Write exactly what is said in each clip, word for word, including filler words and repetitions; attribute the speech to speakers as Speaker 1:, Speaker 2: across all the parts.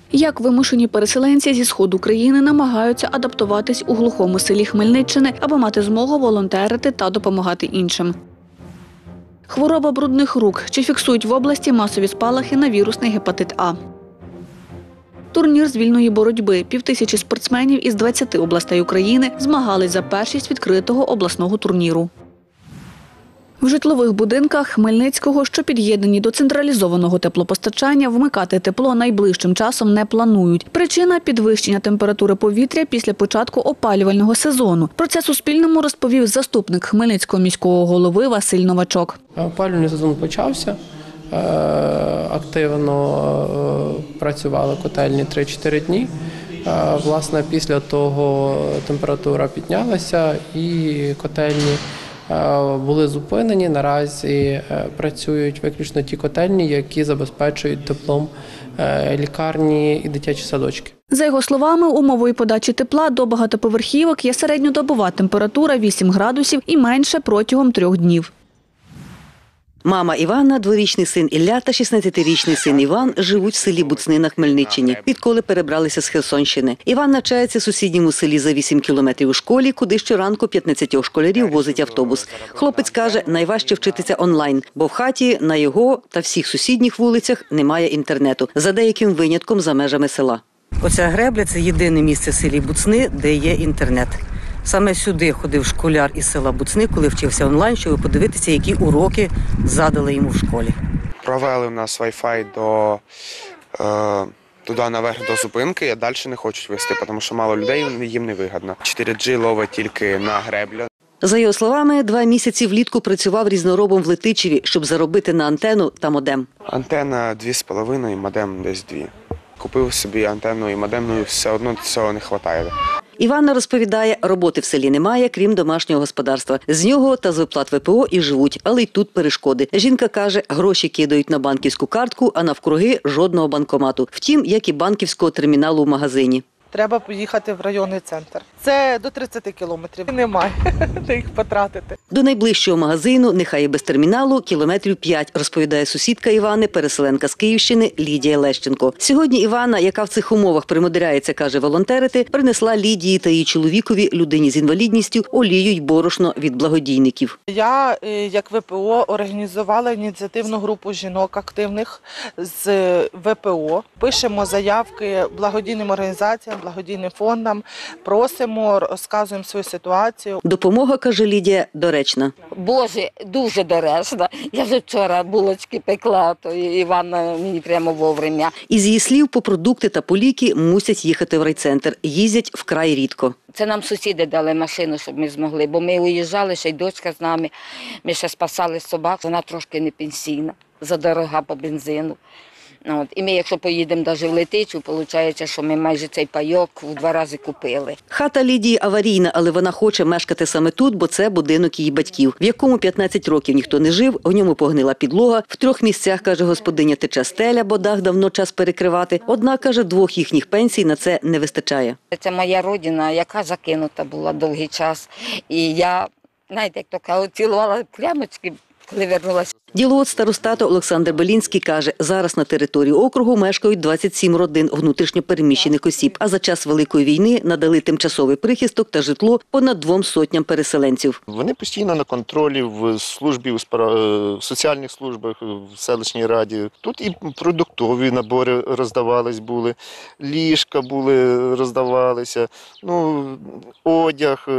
Speaker 1: Як вимушені переселенці зі сходу країни намагаються адаптуватись у глухому селі Хмельниччини, аби мати змогу волонтерити та допомагати іншим. Хвороба брудних рук. Чи фіксують в області масові спалахи на вірусний гепатит А? Турнір з вільної боротьби. Півтисячі спортсменів із двадцяти областей України змагались за першість відкритого обласного турніру. В житлових будинках Хмельницького, що під'єднані до централізованого теплопостачання, вмикати тепло найближчим часом не планують. Причина – підвищення температури повітря після початку опалювального сезону. Про це Суспільному розповів заступник Хмельницького міського голови Василь Новачок.
Speaker 2: Опалювальний сезон почався. Активно працювали котельні три-чотири дні. Власне, після того температура піднялася і котельні були зупинені. Наразі працюють виключно ті котельні, які забезпечують теплом лікарні і дитячі садочки.
Speaker 1: За його словами, умовою подачі тепла до багатоповерхівок є середньодобова температура вісім градусів і менше протягом трьох днів.
Speaker 3: Мама Івана, дворічний син Ілля та шістнадцятирічний син Іван живуть в селі Буцни на Хмельниччині, відколи перебралися з Херсонщини. Іван навчається в сусідньому селі за вісім кілометрів у школі, куди щоранку п'ятнадцятьох школярів возить автобус. Хлопець каже, найважче вчитися онлайн, бо в хаті на його та всіх сусідніх вулицях немає інтернету, за деяким винятком за межами села. Оця гребля – це єдине місце в селі Буцни, де є інтернет. Саме сюди ходив школяр із села Буцни, коли вчився онлайн, щоб подивитися, які уроки задали йому в школі.
Speaker 4: Провели у нас Wi-Fi до, е, туди наверх до зупинки, а далі не хочуть вести, тому що мало людей, їм не вигідно. чотири джі ловить тільки на греблю.
Speaker 3: За його словами, два місяці влітку працював різноробом в Летичеві, щоб заробити на антенну та модем.
Speaker 4: Антенна дві з половиною, модем десь дві. Купив собі антенну і модем, ну і все одно цього не вистачає.
Speaker 3: Іванна розповідає, роботи в селі немає, крім домашнього господарства. З нього та з виплат ве пе о і живуть, але й тут перешкоди. Жінка каже, гроші кидають на банківську картку, а навкруги жодного банкомату. Втім, як і банківського терміналу в магазині.
Speaker 5: Треба поїхати в районний центр. Це до тридцяти кілометрів. Немає де їх потратити.
Speaker 3: До найближчого магазину, нехай і без терміналу, кілометрів п'ять, розповідає сусідка Івани, переселенка з Київщини Лідія Лещенко. Сьогодні Івана, яка в цих умовах примудряється, каже, волонтерити, принесла Лідії та її чоловікові, людині з інвалідністю, олію й борошно від благодійників.
Speaker 5: Я, як ве пе о, організувала ініціативну групу жінок активних з ве пе о. Пишемо заявки благодійним організаціям, благодійним фондам, просимо, розказуємо свою ситуацію.
Speaker 3: Допомога, каже Лідія, доречна.
Speaker 6: Боже, дуже доречна. Я вже вчора булочки пекла, то Іванна мені прямо вовремя.
Speaker 3: Із її слів, по продукти та по ліки мусять їхати в райцентр. Їздять вкрай рідко.
Speaker 6: Це нам сусіди дали машину, щоб ми змогли, бо ми уїжджали, ще й дочка з нами. Ми ще спасали собак, вона трошки не пенсійна, задорога по бензину. От. І ми, якщо поїдемо навіть в Летичу, виходить, що ми майже цей пайок в два рази купили.
Speaker 3: Хата Лідії аварійна, але вона хоче мешкати саме тут, бо це будинок її батьків, в якому п'ятнадцять років ніхто не жив, в ньому погнила підлога, в трьох місцях, каже господиня, тече стеля, бо дах давно час перекривати. Однак, каже, двох їхніх пенсій на це не вистачає.
Speaker 6: Це моя родина, яка закинута була довгий час. І я, знаєте, як то кажуть, цілувала клямочки, коли вернулася.
Speaker 3: Діловод старостату Олександр Белінський каже, зараз на території округу мешкають двадцять сім родин внутрішньо переміщених осіб, а за час Великої війни надали тимчасовий прихисток та житло понад двом сотням переселенців.
Speaker 7: Вони постійно на контролі в службі, в соціальних службах, в селищній раді. Тут і продуктові набори роздавались були, ліжка були, роздавалися, ну, одяг,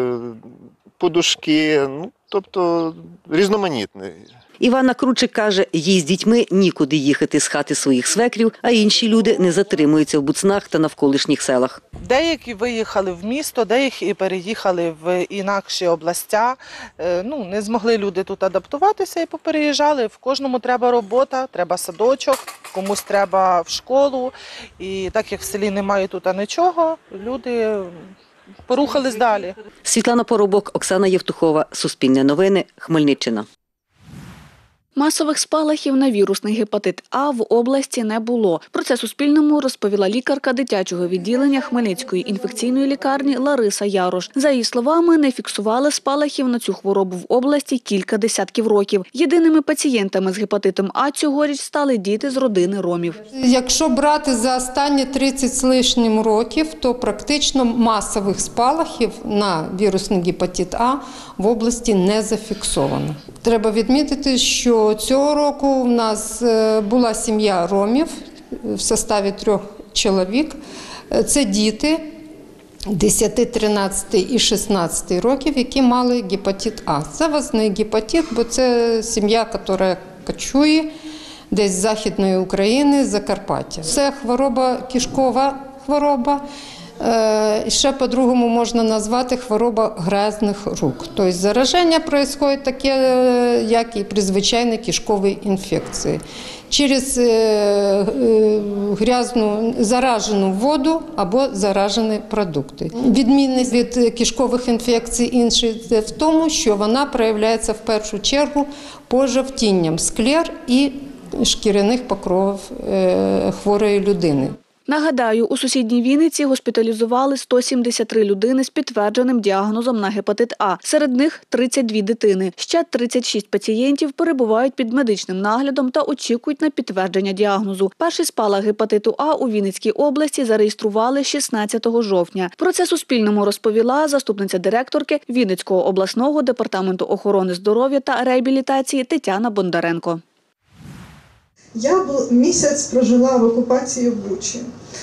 Speaker 7: подушки, ну, тобто різноманітний.
Speaker 3: Івана Кручик каже, їй з дітьми нікуди їхати з хати своїх свекрів, а інші люди не затримуються в Буцнах та навколишніх селах.
Speaker 5: Деякі виїхали в місто, деякі переїхали в інакші областя. Ну, не змогли люди тут адаптуватися і попереїжджали. В кожному треба робота, треба садочок, комусь треба в школу. І так як в селі немає тут нічого, люди порухались далі.
Speaker 3: Світлана Поробок, Оксана Євтухова, Суспільне новини, Хмельниччина.
Speaker 1: Масових спалахів на вірусний гепатит А в області не було. Про це Суспільному розповіла лікарка дитячого відділення Хмельницької інфекційної лікарні Лариса Ярош. За її словами, не фіксували спалахів на цю хворобу в області кілька десятків років. Єдиними пацієнтами з гепатитом А цьогоріч стали діти з родини ромів.
Speaker 8: Якщо брати за останні тридцять з лишнім років, то практично масових спалахів на вірусний гепатит А в області не зафіксовано. Треба відмітити, що цього року в нас була сім'я ромів в составі трьох чоловік. Це діти десять, тринадцять і шістнадцять років, які мали гепатит А. Завозний гепатит, бо це сім'я, яка кочує десь з Західної України, з Закарпаття. Це хвороба, кишкова хвороба. Ще по-другому можна назвати хвороба грязних рук. Тобто зараження відбувається таке, як і при звичайній кишковій інфекції. Через грязну заражену воду або заражені продукти. Відмінність від кишкових інфекцій інших в тому, що вона проявляється в першу чергу пожовтінням склер і шкіряних покровів хворої людини.
Speaker 1: Нагадаю, у сусідній Вінниці госпіталізували сто сімдесят три людини з підтвердженим діагнозом на гепатит А. Серед них тридцять дві дитини. Ще тридцять шість пацієнтів перебувають під медичним наглядом та очікують на підтвердження діагнозу. Перший спалах гепатиту А у Вінницькій області зареєстрували шістнадцятого жовтня. Про це Суспільному розповіла заступниця директорки Вінницького обласного департаменту охорони здоров'я та реабілітації Тетяна Бондаренко.
Speaker 9: Я місяць прожила в окупації в Бучі.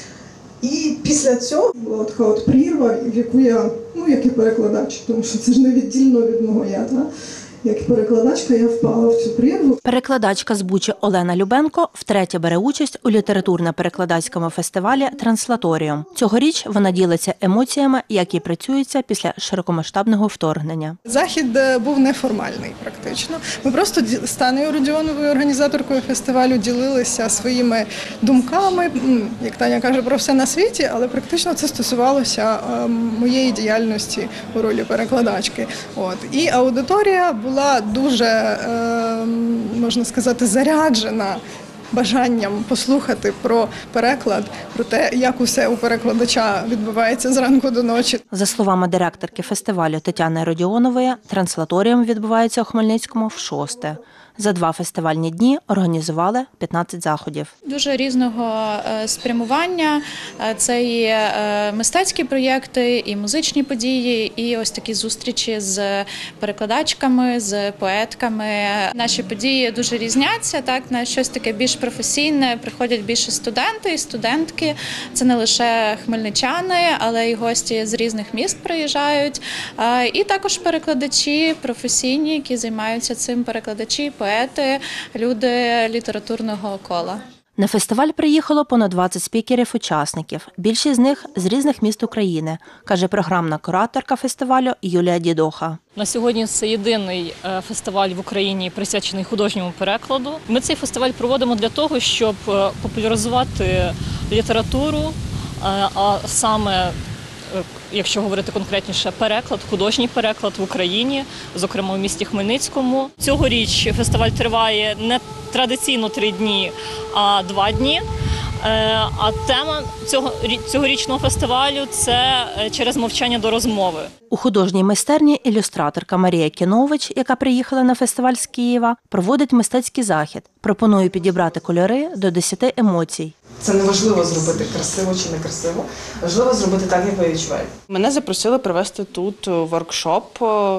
Speaker 9: І після цього була така от прірва, в яку я, ну як і перекладач, тому що це ж не віддільно від мого я, та? Як перекладачка я впала в цю прірву.
Speaker 10: Перекладачка з Бучі Олена Любенко втретє бере участь у літературно-перекладацькому фестивалі «Транслаторіум». Цьогоріч вона ділиться емоціями, які працюються після широкомасштабного вторгнення.
Speaker 11: Захід був неформальний практично. Ми просто з Танею Родіоновою, організаторкою фестивалю, ділилися своїми думками, як Таня каже, про все на світі, але практично це стосувалося моєї діяльності у ролі перекладачки. От. І аудиторія була була дуже, можна сказати, заряджена бажанням послухати про переклад, про те, як усе у перекладача відбувається зранку до ночі.
Speaker 10: За словами директорки фестивалю Тетяни Родіонової, «Транслаторіум» відбувається у Хмельницькому в шосте. За два фестивальні дні організували п'ятнадцять заходів.
Speaker 12: Дуже різного спрямування. Це і мистецькі проєкти, і музичні події, і ось такі зустрічі з перекладачками, з поетками. Наші події дуже різняться, так, на щось таке більш професійне. Приходять більше студенти і студентки. Це не лише хмельничани, але й гості з різних міст приїжджають. І також перекладачі професійні, які займаються цим, перекладачі, поети, люди літературного кола.
Speaker 10: На фестиваль приїхало понад двадцять спікерів-учасників. Більшість з них з різних міст України, каже програмна кураторка фестивалю Юлія Дідоха.
Speaker 13: На сьогодні це єдиний фестиваль в Україні, присвячений художньому перекладу. Ми цей фестиваль проводимо для того, щоб популяризувати літературу, а саме, якщо говорити конкретніше, переклад, художній переклад в Україні, зокрема у місті Хмельницькому. Цьогоріч фестиваль триває не традиційно три дні, а два дні. А тема цього цьогорічного фестивалю – це «Через мовчання до розмови».
Speaker 10: У художній майстерні ілюстраторка Марія Кінович, яка приїхала на фестиваль з Києва, проводить мистецький захід. Пропонує підібрати кольори до десяти емоцій.
Speaker 14: Це не важливо зробити красиво чи не красиво, важливо зробити так, як ви відчуваєте.
Speaker 15: Мене запросили провести тут воркшоп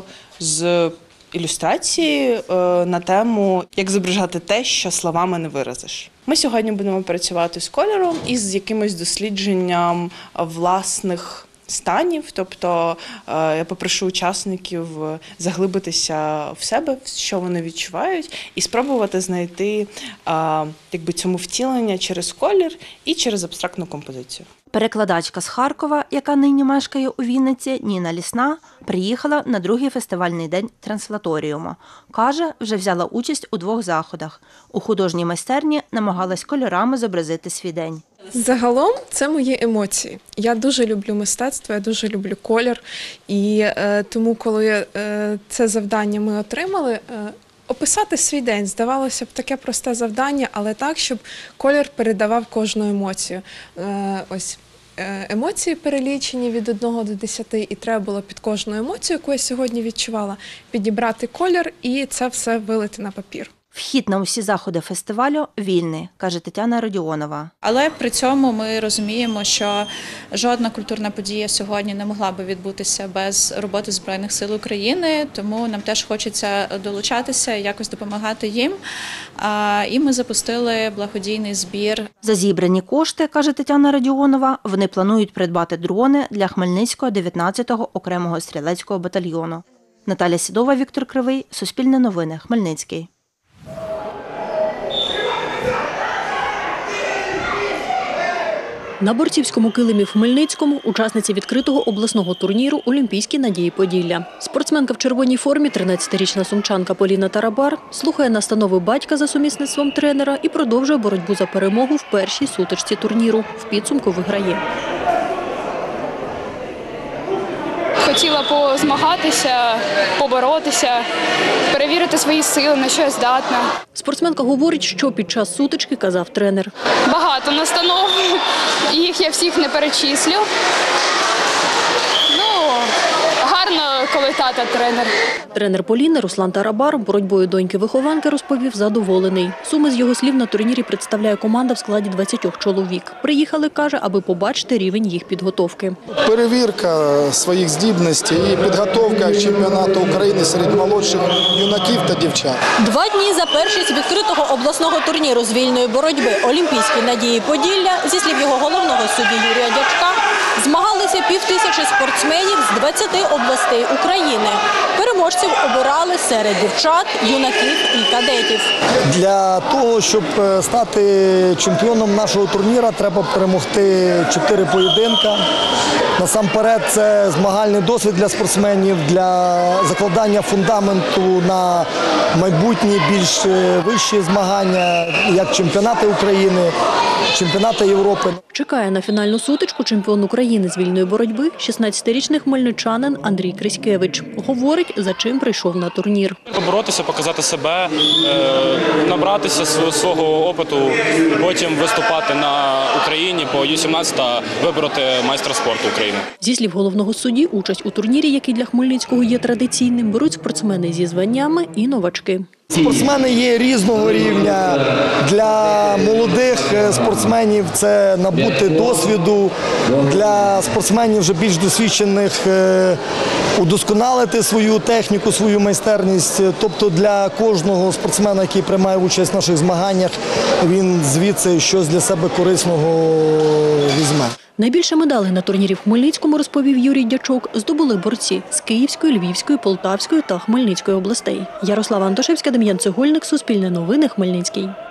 Speaker 15: з ілюстрації на тему «Як зображати те, що словами не виразиш». Ми сьогодні будемо працювати з кольором і з якимось дослідженням власних станів, тобто я попрошу учасників заглибитися в себе, що вони відчувають, і спробувати знайти якби, цьому втілення через колір і через абстрактну композицію.
Speaker 10: Перекладачка з Харкова, яка нині мешкає у Вінниці, Ніна Лісна, приїхала на другий фестивальний день «Транслаторіуму». Каже, вже взяла участь у двох заходах. У художній майстерні намагалась кольорами зобразити свій день.
Speaker 16: Загалом це мої емоції. Я дуже люблю мистецтво, я дуже люблю колір. І е, тому, коли е, це завдання ми отримали, е, Описати свій день, здавалося б, таке просте завдання, але так, щоб колір передавав кожну емоцію. Е, ось е, емоції перелічені від одного до десяти, і треба було під кожну емоцію, яку я сьогодні відчувала, підібрати колір і це все вилити на папір.
Speaker 10: Вхід на усі заходи фестивалю вільний, каже Тетяна Родіонова.
Speaker 12: Але при цьому ми розуміємо, що жодна культурна подія сьогодні не могла би відбутися без роботи Збройних сил України, тому нам теж хочеться долучатися і якось допомагати їм. І ми запустили благодійний збір.
Speaker 10: За зібрані кошти, каже Тетяна Родіонова, вони планують придбати дрони для Хмельницького дев'ятнадцятого окремого стрілецького батальйону. Наталя Сідова, Віктор Кривий, Суспільне новини, Хмельницький.
Speaker 17: На борцівському килимі в Хмельницькому учасниці відкритого обласного турніру «Олімпійські надії Поділля». Спортсменка в червоній формі, тринадцятирічна сумчанка Поліна Тарабар, слухає настанови батька за сумісництвом тренера і продовжує боротьбу за перемогу в першій сутичці турніру. В підсумку виграє.
Speaker 18: Хотіла позмагатися, поборотися, перевірити свої сили, на що я здатна.
Speaker 17: Спортсменка говорить, що під час сутички казав тренер.
Speaker 18: Багато настанов, їх я всіх не перечислю. Ну, гарно, коли тата тренер.
Speaker 17: Тренер Поліни Руслан Тарабар боротьбою доньки-вихованки розповів задоволений. Суми, з його слів, на турнірі представляє команда в складі двадцятьох чоловік. Приїхали, каже, аби побачити рівень їх підготовки.
Speaker 19: Перевірка своїх здібностей і підготовка чемпіонату України серед молодших юнаків та дівчат.
Speaker 17: Два дні за першість відкритого обласного турніру з вільної боротьби «Олімпійські надії Поділля», зі слів його головного судді Юрія Дячка, змагалися півтисячі спортсменів з двадцяти областей України. Переможців обирали серед дівчат, юнаків і кадетів.
Speaker 19: Для того, щоб стати чемпіоном нашого турніру, треба перемогти чотири поєдинка. Насамперед, це змагальний досвід для спортсменів, для закладання фундаменту на майбутні більш вищі змагання, як чемпіонати України, чемпіонати Європи.
Speaker 17: Чекає на фінальну сутичку чемпіон України з вільної боротьби шістнадцятирічний хмельничанин Андрій Криськевич. Говорить, за чим прийшов на турнір.
Speaker 20: Поборотися, показати себе, набратися свого опиту, потім виступати на Україні по ю сімнадцять та вибороти майстра спорту України.
Speaker 17: Зі слів головного судді, участь у турнірі, який для Хмельницького є традиційним, беруть спортсмени зі званнями і новачки.
Speaker 19: Спортсмени є різного рівня. Для молодих спортсменів це набути досвіду, для спортсменів вже більш досвідчених удосконалити свою техніку, свою майстерність. Тобто для кожного спортсмена, який приймає участь в наших змаганнях, він звідси щось для себе корисного візьме.
Speaker 17: Найбільше медалей на турнірі в Хмельницькому, розповів Юрій Дячок, здобули борці з Київської, Львівської, Полтавської та Хмельницької областей. Ярослава Антошевська, Дем'ян Цегольник, Суспільне новини, Хмельницький.